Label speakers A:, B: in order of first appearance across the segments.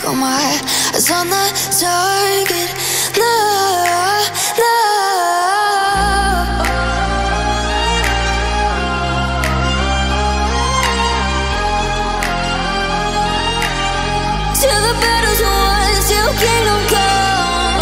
A: Got my eyes on the target. No, no. Till the battle's won, till kingdom come.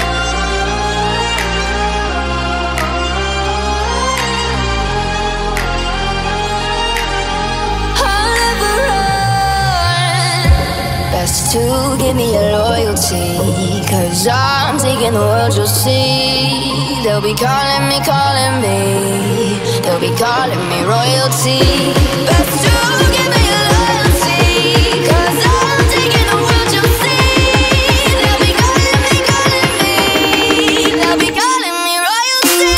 A: I'll never run. Best to give me your loyalty, 'cause I'm taking the world, you'll see. They'll be calling me, they'll be calling me royalty. Best to give me your loyalty, 'cause I'm taking the world, you'll see. They'll be calling me, they'll be calling me royalty.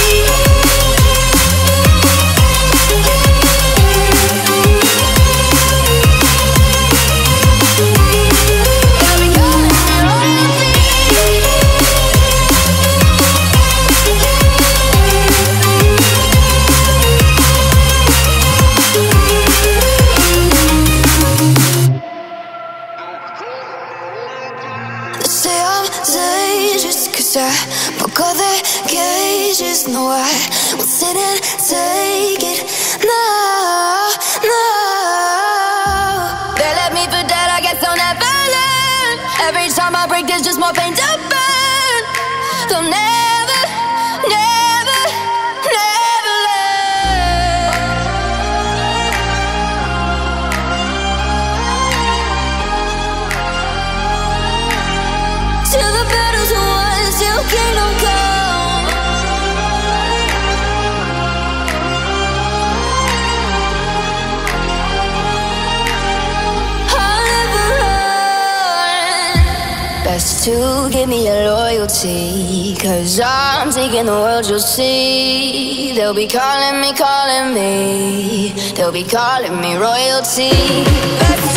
A: They'll be calling me royalty. They say I'm dangerous 'cause I broke all their cages. No, I won't sit and take it. No, no. They left me for dead, I guess I'll never learn. Every time I break, there's just more pain to burn. They'll never, never, never learn. Till the battle's won, till kingdom come. I'll never run. Best to give me your loyalty, 'cause I'm taking the world, you'll see. They'll be calling me, they'll be calling me royalty. Best